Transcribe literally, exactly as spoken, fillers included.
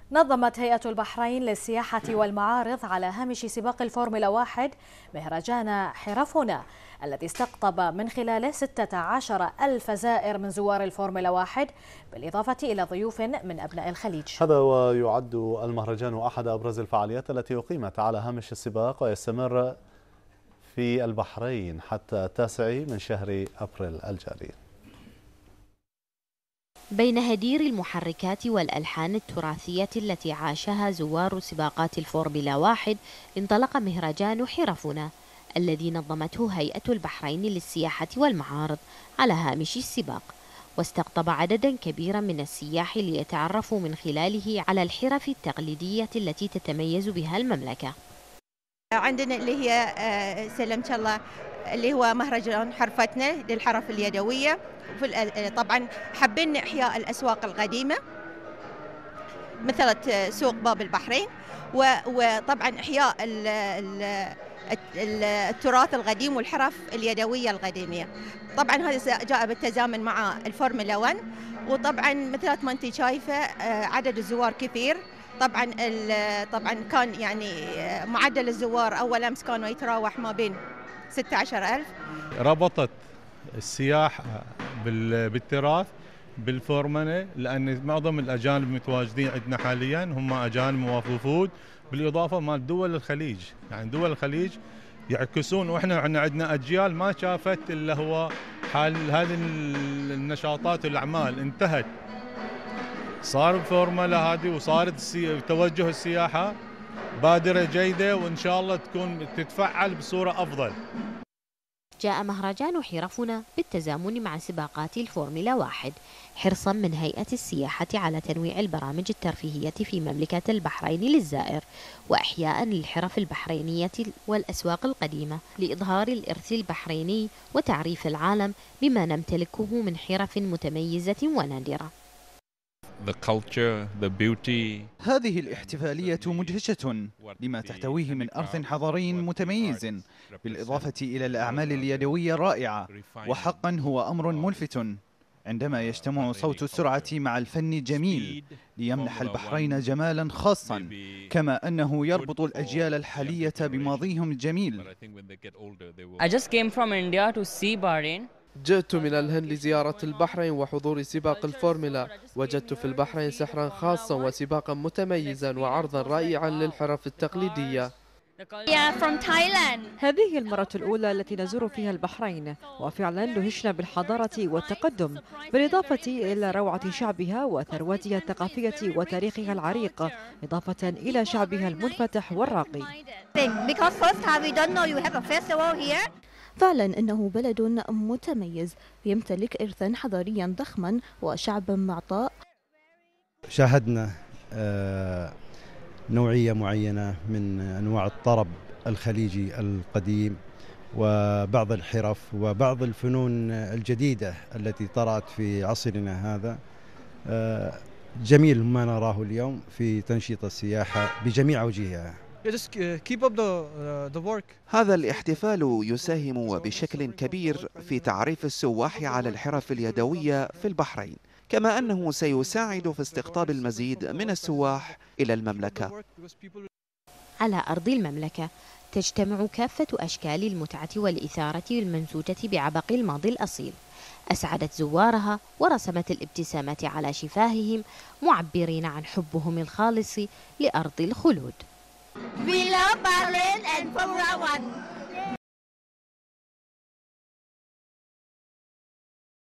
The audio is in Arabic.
نظمت هيئة البحرين للسياحة والمعارض على هامش سباق الفورمولا واحد مهرجان حرفنا الذي استقطب من خلاله ستة عشر ألف زائر من زوار الفورمولا واحد بالإضافة إلى ضيوف من أبناء الخليج. هذا ويعد المهرجان أحد أبرز الفعاليات التي أقيمت على هامش السباق، ويستمر في البحرين حتى التاسع من شهر أبريل الجاري. بين هدير المحركات والألحان التراثية التي عاشها زوار سباقات الفورمولا واحد، انطلق مهرجان حرفنا الذي نظمته هيئة البحرين للسياحة والمعارض على هامش السباق، واستقطب عددا كبيرا من السياح ليتعرفوا من خلاله على الحرف التقليدية التي تتميز بها المملكة. عندنا اللي هي سلمت الله اللي هو مهرجان حرفتنا للحرف اليدوية. طبعا حابين إحياء الأسواق القديمة مثل سوق باب البحرين، وطبعا إحياء التراث القديم والحرف اليدوية القديمة. طبعا هذا جاء بالتزامن مع الفورمولا واحد، وطبعا مثل ما انت شايفة عدد الزوار كثير. طبعا طبعا كان يعني معدل الزوار أول أمس كانوا يتراوح ما بين ستة عشر ألف. ربطت السياحة بالتراث بالفورمولا، لأن معظم الأجانب متواجدين عندنا حاليا هم أجانب ووفود، بالإضافة مال دول الخليج. يعني دول الخليج يعكسون، وإحنا عندنا أجيال ما شافت إلا هو حال هذه النشاطات والأعمال انتهت، صار الفورمولا هذه وصارت السي... توجه السياحة بادرة جيدة، وإن شاء الله تكون تتفعل بصورة أفضل. جاء مهرجان حرفنا بالتزامن مع سباقات الفورمولا واحد حرصا من هيئة السياحة على تنويع البرامج الترفيهية في مملكة البحرين للزائر، وإحياء للحرف البحرينية والأسواق القديمة لإظهار الإرث البحريني وتعريف العالم بما نمتلكه من حرف متميزة ونادرة. The culture, the beauty. هذه الاحتفالية مدهشة لما تحتويه من إرث حضاري متميز، بالإضافة إلى الأعمال اليدوية الرائعة، وحقا هو أمر ملفت عندما يجتمع صوت السرعة مع الفن الجميل ليمنح البحرين جمالا خاصا، كما أنه يربط الأجيال الحالية بماضيهم الجميل. I just came from India to see Bahrain. جئت من الهند لزيارة البحرين وحضور سباق الفورمولا. وجدت في البحرين سحرا خاصا وسباقا متميزا وعرضا رائعا للحرف التقليدية. هذه المرة الأولى التي نزور فيها البحرين، وفعلا دهشنا بالحضارة والتقدم، بالإضافة إلى روعة شعبها وثروتها الثقافية وتاريخها العريق، إضافة إلى شعبها المنفتح والراقي. فعلا إنه بلد متميز يمتلك إرثا حضاريا ضخما وشعبا معطاء. شاهدنا نوعية معينة من أنواع الطرب الخليجي القديم وبعض الحرف وبعض الفنون الجديدة التي طرأت في عصرنا هذا. جميل ما نراه اليوم في تنشيط السياحة بجميع أوجهها. هذا الاحتفال يساهم بشكل كبير في تعريف السواح على الحرف اليدوية في البحرين، كما أنه سيساعد في استقطاب المزيد من السواح إلى المملكة. على أرض المملكة تجتمع كافة أشكال المتعة والإثارة المنسوجة بعبق الماضي الأصيل، أسعدت زوارها ورسمت الابتسامة على شفاههم، معبرين عن حبهم الخالص لأرض الخلود. We love Bahrain and Formula One.